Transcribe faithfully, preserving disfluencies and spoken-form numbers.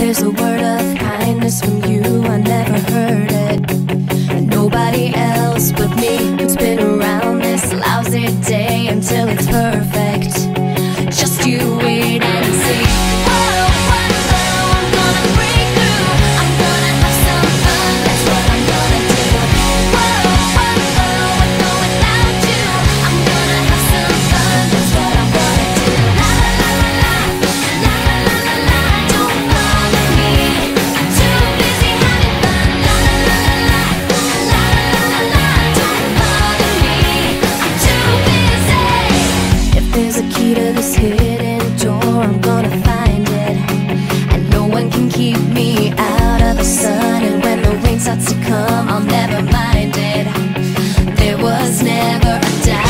there's a word of kindness from you, I never heard it. And nobody else but me could spin around this lousy day until it's perfect. Just you wait and see. Whoa, whoa, whoa, I'm gonna break through. I'm gonna have some fun, that's what I'm gonna do. Whoa, whoa, whoa, with or without you, I'm gonna have some fun, that's what I'm gonna do. La la la la la, la la la la la, don't bother me, I'm too busy having fun. La la la la la, la la la la, don't bother me, I'm too busy. If there's a key to this hidden door, I'm gonna find it, and no one can keep me out of the sun. And when the rain starts to come, I'll never mind it. There was never a doubt.